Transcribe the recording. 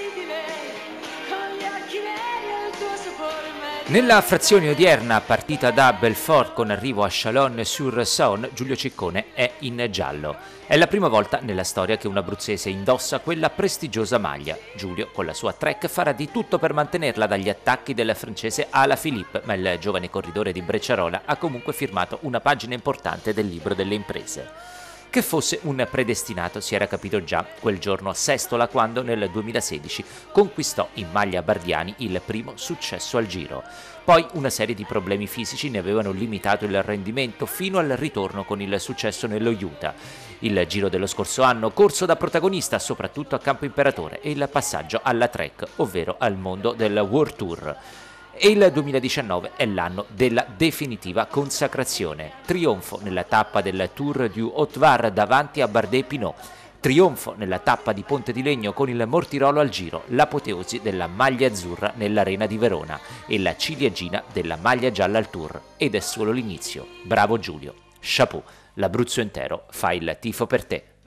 Nella frazione odierna, partita da Belfort con arrivo a Chalon-sur-Saône, Giulio Ciccone è in giallo. È la prima volta nella storia che un abruzzese indossa quella prestigiosa maglia. Giulio, con la sua Trek, farà di tutto per mantenerla dagli attacchi del francese Alaphilippe, ma il giovane corridore di Brecciarola ha comunque firmato una pagina importante del libro delle imprese. Che fosse un predestinato si era capito già quel giorno a Sestola, quando nel 2016 conquistò in maglia Bardiani il primo successo al Giro. Poi una serie di problemi fisici ne avevano limitato il rendimento fino al ritorno con il successo nello Utah. Il Giro dello scorso anno corso da protagonista soprattutto a Campo Imperatore e il passaggio alla Trek, ovvero al mondo del World Tour. E il 2019 è l'anno della definitiva consacrazione. Trionfo nella tappa del Tour du Haut-Var davanti a Bardet-Pinot. Trionfo nella tappa di Ponte di Legno con il Mortirolo al Giro, l'apoteosi della maglia azzurra nell'Arena di Verona e la ciliegina della maglia gialla al Tour. Ed è solo l'inizio. Bravo Giulio. Chapeau. L'Abruzzo intero fa il tifo per te.